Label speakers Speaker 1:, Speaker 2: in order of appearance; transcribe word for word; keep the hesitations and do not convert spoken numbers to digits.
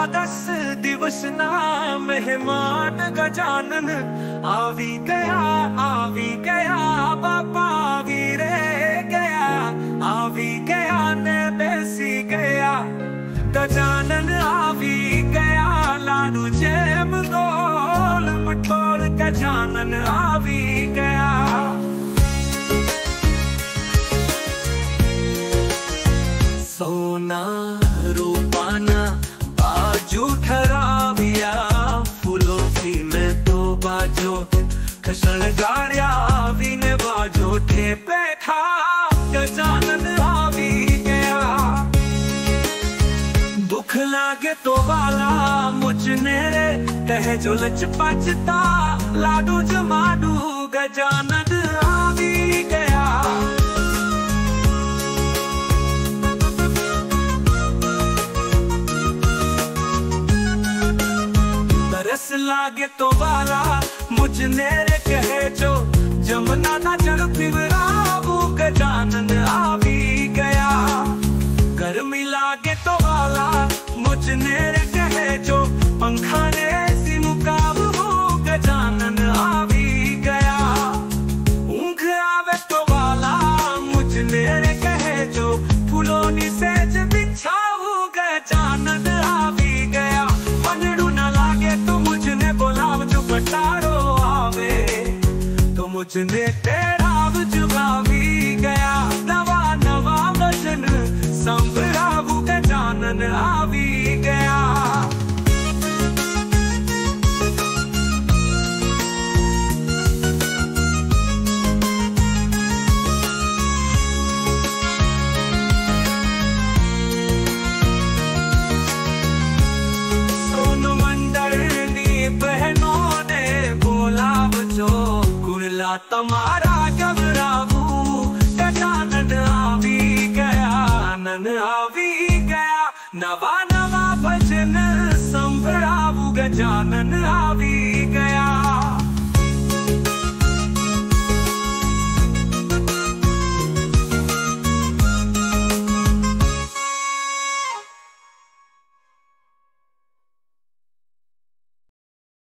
Speaker 1: एकादश दिवस ना मेहमान गजानन आवी गया आवी गया बाबा वीरे गया आवी गया ने बेसी गया गजानन आवी गया लाडू जेम गोल मटोल गजानन आवी गया। सोना रूपाना बाजू ठराविया फूलों की में तो बाजो खसन गाड़िया आवी ने बाजो थे बैठा गजानन आवी गया। दुख लागे तो वाला मुझने रे कहे जो लच पचता लाडू जमाडू गजानन आवी गया। तरस लागे तो वाला मुझने रे कहे जो जमुना ना जल पिवराबू गजानन आवी गया। गर्मी लागे तो वाला मुझने रे कहे जो पंखा ने ऐसी मुकाबू गजानन आवी गया। ऊँघ आवे तो वाला मुझने रे कहे जो फूलों नी सेज बिछाऊ गजानन आवी गया। पनडू न लागे तो मुझने बोलाव जो कटारो आवे तो मुझने तेरा जुगावी गया। नवा नवा वचन संभराबू गजानन आवी गया। सोनू मंडल नी बहनों ने बोला जो कुर्ला तुम्हारा घबराबू गजानन आवी गया नन आवी गया। नवा नवा भजन संभराबू गजानन आवी